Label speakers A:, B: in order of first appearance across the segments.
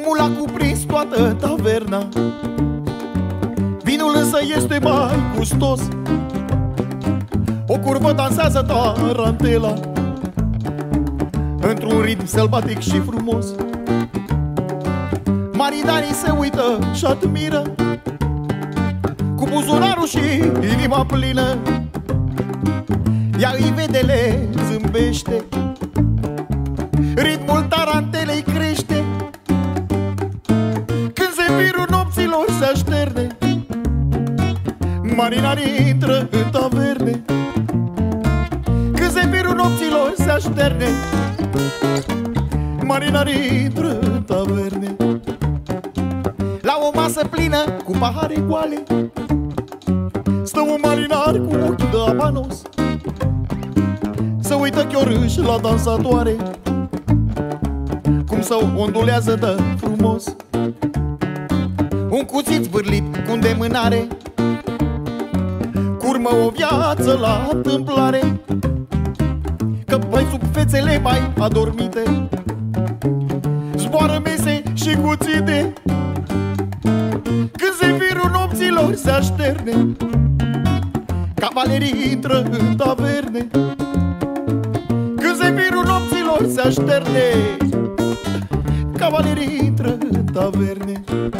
A: Fumul a cuprins toată taverna, vinul însă este mai gustos. O curvă dansează tarantela într-un ritm sălbatic și frumos. Marinanii se uită și admiră, cu buzunarul și inima plină. Ea îi vede, le zâmbește, ritmul tarantelei crește. Când zefirul nopților se așterne, marinarii intră în taverne. Când zefirul nopților se așterne, marinarii intră în taverne. La o masă plină cu pahare goale stă un marinar cu ochi de abanos. Se uită chiorâș la dansatoare, cum se ondulează de frumos. Un cuțit zvârlit cu îndemânare, curmă o viață la întâmplare. Că păi sub fețele mai adormite zboară mese și cuțite. Când zefirul nopților se așterne, cavalerii intră în taverne. Când zefirul nopților se așterne, cavalerii intră în taverne.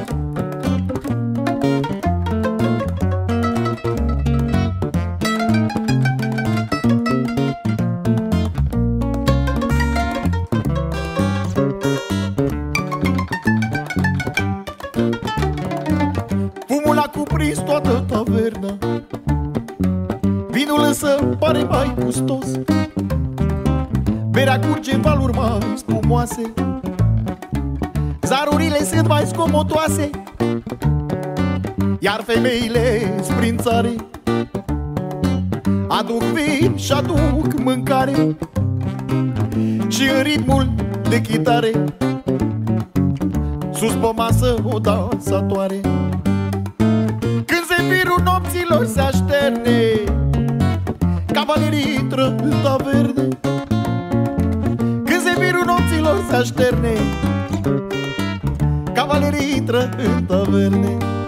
A: Fumul a cuprins toată taverna, vinul însă pare mai gustos. Berea curge în valuri mai spumoase, zarurile sunt mai scomotoase, iar femeile sprințare aduc vin și aduc mâncare. Și în ritmul de chitare sus pe masă o dansatoare. Când zefirul nopților se așterne, cavalerii intră în taverne. Când zefirul nopților se așterne, cavalerii intră în taverne.